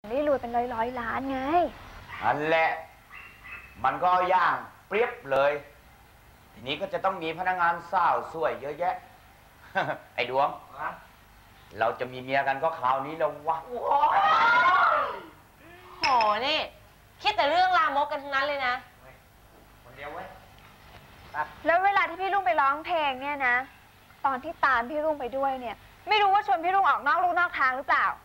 ได้รวยเป็นร้อยล้านไงอันแหละมันก็ย่างเปรียบเลยทีนี้ก็จะต้องมีพนักงานสาวสวยเยอะแยะ ไอ้ดวงเราจะมีเมียกันก็คราวนี้แล้ววะโหนี่คิดแต่เรื่องลามกกันทั้งนั้นเลยนะคนเดียวเว้ยแล้วเวลาที่พี่ลุงไปร้องเพลงเนี่ยนะตอนที่ตามพี่ลุงไปด้วยเนี่ยไม่รู้ว่าชวนพี่ลุงออกนอกลู่นอกทางหรือเปล่า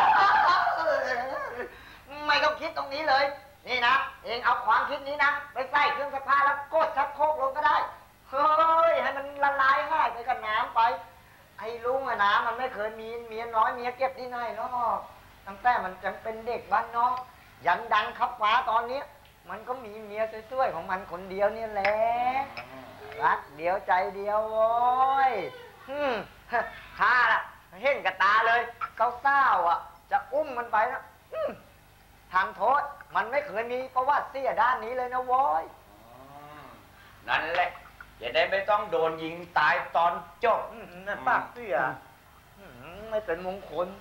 ไม่ต้องคิดตรงนี้เลยนี่นะเองเอาความคิดนี้นะไปใส่เครื่องซักผ้าแล้วกดชักโครกลงก็ได้เฮ้ยให้มันละลายง่ายไปกับน้ำไปไอ้ลุงอะนะมันไม่เคยมีเมียน้อยเมียเก็บที่ไหนหรอกตั้งแต่มันจังเป็นเด็กบ้านนอกยันดังขับฟ้าตอนนี้มันก็มีเมียสวยๆของมันคนเดียวเนี่ยแหละรักเดียวใจเดียวโว้ยข้าล่ะเห็นกับตาเลยเศร้าๆอ่ะจะอุ้มมันไปนะทางโทษมันไม่เคยมีประวัติเสียด้านนี้เลยนะโว้ยนั่นแหละจะได้ไม่ต้องโดนยิงตายตอนจบนั่นปากเสียไม่เป็นมงคล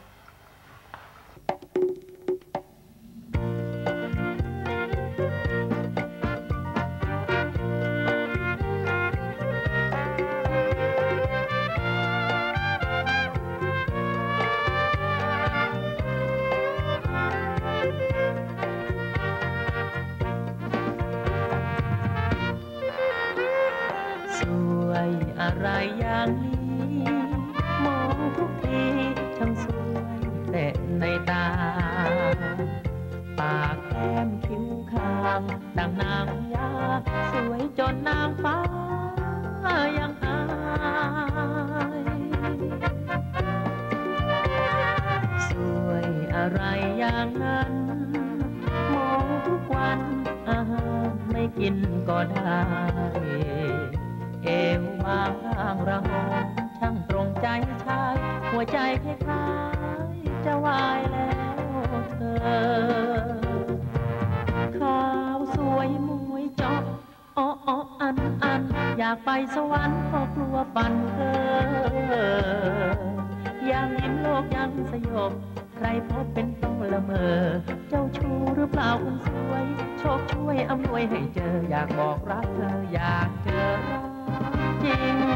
อะไรอย่างนี้มองทุกทีช่างสวยแต่ในตาปากแก้มคิ้วคางดังนางยาสวยจนนางฟ้ายังอายสวยอะไรอย่างนั้นมองทุกวันอาหารไม่กินก็ได้เอวบางระหงช่างตรงใจชายหัวใจคล้ายๆจะวายแล้วเธอขาวสวยมวยจอกอ้ออันอยากไปสวรรค์ก็กลัวฝันเธอยังยิ้มโลกยังสยบใครพบเป็นต้องละเมอเจ้าชู้หรือเปล่าคนสวยโชคช่วยอำนวยให้เจออยากบอกรักเธออยากเจอรักจริง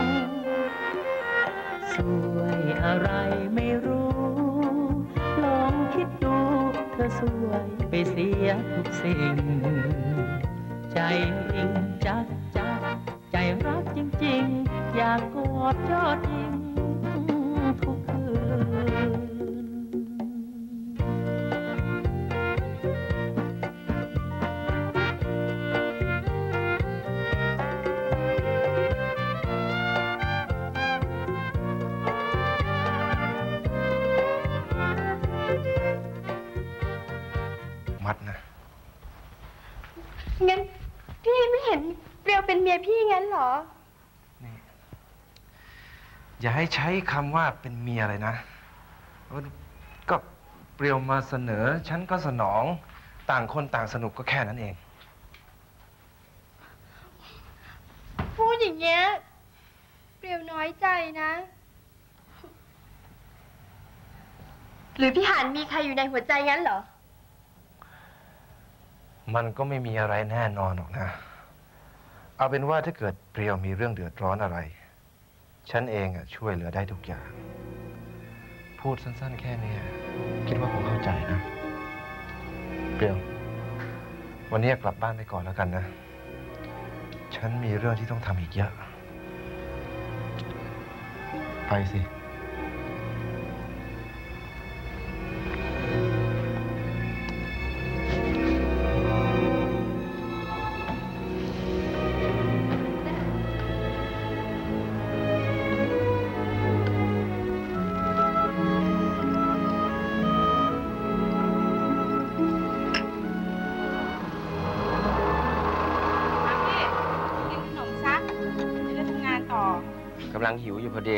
สวยอะไรไม่รู้ลองคิดดูเธอสวยไปเสียทุกสิ่งใจริงจักใจรักจริงๆอยากกอดยอดยิงทุกคืนมัดนะงั้นพี่ไม่เห็นเปรียวเป็นเมียพี่งั้นเหรอนี่อย่าให้ใช้คำว่าเป็นเมียเลยนะก็เปรียวมาเสนอฉันก็สนองต่างคนต่างสนุกก็แค่นั้นเองพูดอย่างเงี้ยเปรียวน้อยใจนะหรือพี่หานมีใครอยู่ในหัวใจงั้นเหรอมันก็ไม่มีอะไรแน่นอนหรอกนะเอาเป็นว่าถ้าเกิดเปรียวมีเรื่องเดือดร้อนอะไรฉันเองช่วยเหลือได้ทุกอย่างพูดสั้นๆแค่นี้คิดว่าคงเข้าใจนะเปรียววันนี้กลับบ้านไปก่อนแล้วกันนะฉันมีเรื่องที่ต้องทำอีกเยอะไปสิกำลังหิวอยู่พอดี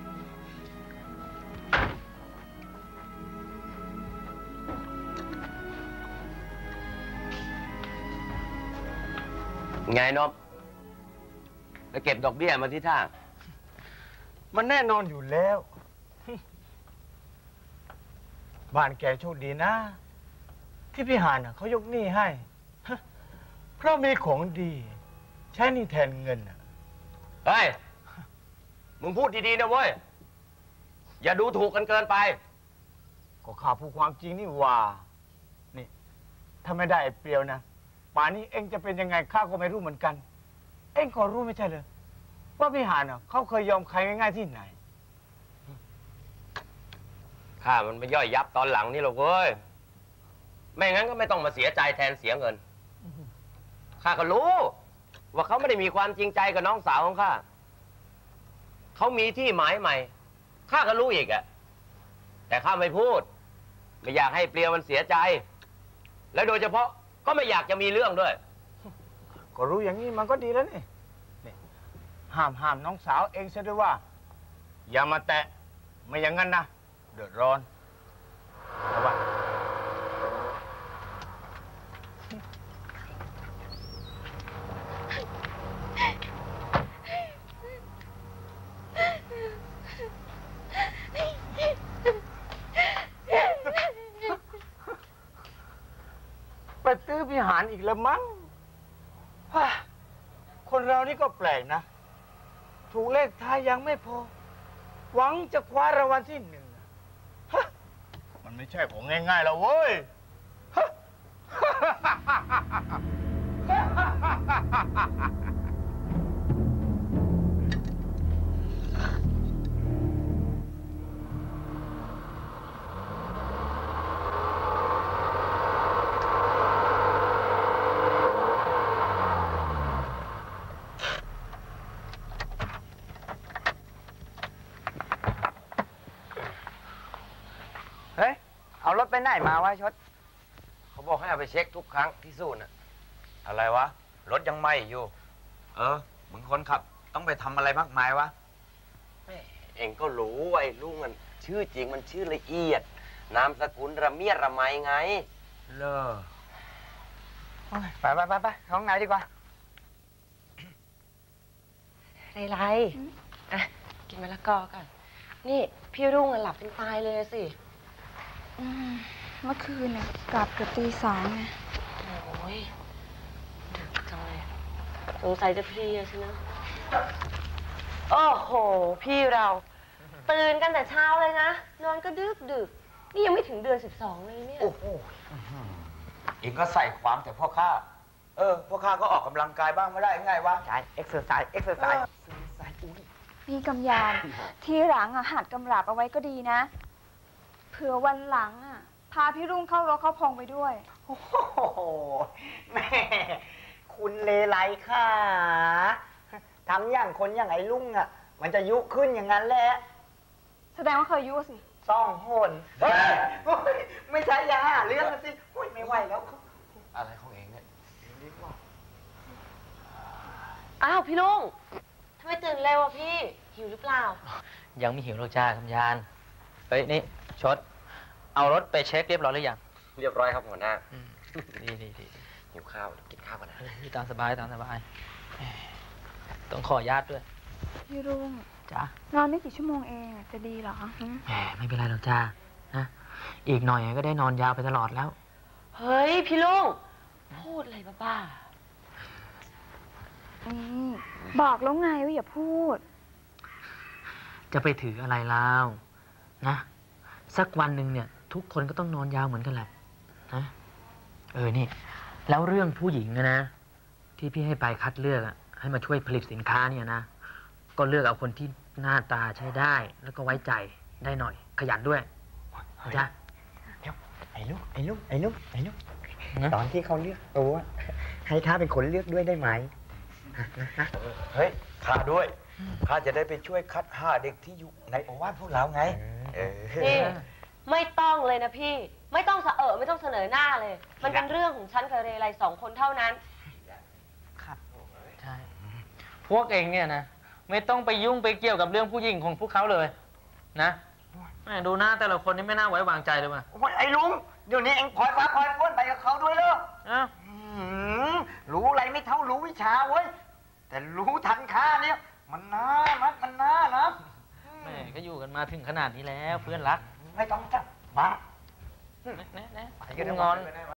ไงนบแล้วเก็บดอกเบี้ยมาที่ท่ามันแน่นอนอยู่แล้วบ้านแกโชคดีนะ ที่พี่หานเขายกหนี้ให้เพราะมีของดี ใช้หนี้แทนเงินเฮ้ย มึงพูดดีๆนะเว้ย อย่าดูถูกกันเกินไปก็ข้าพูดความจริงนี่ว่านี่ถ้าไม่ได้ไอ้เปรียวนะป่านนี้เองจะเป็นยังไงข้าก็ไม่รู้เหมือนกัน เองก็รู้ไม่ใช่เลยว่าพี่หานเขาเคยยอมใครง่ายๆที่ไหนข้ามันไปย่อยยับตอนหลังนี่หรอกเว้ย ไม่งั้นก็ไม่ต้องมาเสียใจแทนเสียเงิน ข้าก็รู้ ว่าเขาไม่ได้มีความจริงใจกับน้องสาวของข้า เขามีที่หมายใหม่ ข้าก็รู้อีกอะแต่ข้าไม่พูด ไม่อยากให้เปรียวมันเสียใจ และโดยเฉพาะก็ไม่อยากจะมีเรื่องด้วยก็รู้อย่างนี้มันก็ดีแล้วนี่ห้ามน้องสาวเองเสียด้วยว่า อย่ามาแตะไม่อย่างนั้นนะเดือดร้อนเอาวะไปตื้อพิหารอีกแล้วมั้งคนเรานี่ก็แปลกนะ ถูกเลขท้ายยังไม่พอ หวังจะคว้ารางวัลที่1มันไม่ใช่ของง่ายๆแล้วเว้ยเฮ้ย เอารถไปไหนมาวะชดเขาบอกให้เอาไปเช็คทุกครั้งที่สู้น่ะอะไรวะ รถยังไหม้อยู่ มึงคนขับ ต้องไปทำอะไรมากมายวะเองก็รู้ว่าไอ้ลุงมันชื่อจริงมันชื่อละเอียด นามสกุลระเมียดระไมไงเลอไปห้องไหนดีกว่าไรๆอ่ะ กินมะละกอก่อน นี่พี่รุ่งหลับเป็นตายเลยสิเมื่อคืนน่ะกลับเกือบตี 2ไงโอ้ยดึกจังเลยสงสัยจะเพลียใช่ไหมโอ้โห พี่เรา ตื่นกันแต่เช้าเลยนะ นอนก็ดึก นี่ยังไม่ถึงเดือน 12เลยเนี่ยโอ้โหเองก็ใส่ความแต่พ่อข้า พ่อข้าก็ออกกำลังกายบ้างไม่ได้ไงวะใช่ เอ็กซ์ไซส์นี่กำยาน ทีหลังอ่ะหัดกำลับเอาไว้ก็ดีนะ เผื่อวันหลังอ่ะ พาพี่รุ่งเข้ารถเข้าพงไปด้วยโอ้โหแม่คุณเลไลค่ะทำอย่างคนอย่างไอ้ลุงอ่ะ มันจะยุขึ้นอย่างนั้นแหละแสดงว่าเคยยุสิซ่องหนไม่ใช่ยาเรื่องนะสิไม่ไหวแล้วอะไรของเองเนี่ยอ้าวพี่ลุงทำไมตื่นเร็วอ่ะพี่ หิวหรือเปล่ายังไม่หิวหรอกจ้าคำยาน เฮ้ย นี่ชด เอารถไปเช็คเรียบร้อยหรือยังเรียบร้อยครับหัวหน้าดีหิวข้าวกินข้าวกันนะตามสบายต้องขอญาตด้วยพี่รุ่งจ้านอนไม่กี่ชั่วโมงเองอะจะดีเหรอหึแหมไม่เป็นไรหรอกจ้านะอีกหน่อยก็ได้นอนยาวไปตลอดแล้วเฮ้ยพี่ลุงพูดอะไรบ้าบอกแล้วไงว่าอย่าพูดจะไปถืออะไรแล้วนะ สักวันหนึ่งเนี่ย ทุกคนก็ต้องนอนยาวเหมือนกันแหละนะนี่ แล้วเรื่องผู้หญิงนะที่พี่ให้ไปคัดเลือกอะให้มาช่วยผลิตสินค้าเนี่ยนะ ก็เลือกเอาคนที่หน้าตาใช้ได้ แล้วก็ไว้ใจได้หน่อย ขยันด้วยนะจ๊ะเดี๋ยวไอ้ลูกตอนที่เขาเลือกตัวให้ข้าเป็นคนเลือกด้วยได้ไหมเฮ้ยข้าด้วย ข้าจะได้ไปช่วยคัด5เด็กที่อยู่ในโอวาทพวกเราไงๆนี่ไม่ต้องเลยนะพี่ ไม่ต้องไม่ต้องเสนอหน้าเลย มันเป็นเรื่องของฉันกับเรไล2 คนเท่านั้นใช่ พวกเองเนี่ยนะไม่ต้องไปยุ่งไปเกี่ยวกับเรื่องผู้หญิงของพวกเขาเลยนะแม่ดูหน้าแต่ละคนนี่ไม่น่าไว้วางใจเลยว่ะโอ้ยไอ้ลุงเดี๋ยวนี้เอ็งคอยฟ้าคอยฝนไปกับเขาด้วยเหรออ้าวรู้อะไรไม่เท่ารู้วิชาเว้ย แต่รู้ทันค่าเนี่ยมันน่านะแม่ก็อยู่กันมาถึงขนาดนี้แล้วเพื่อนรักไม่ต้องจับบ้างอน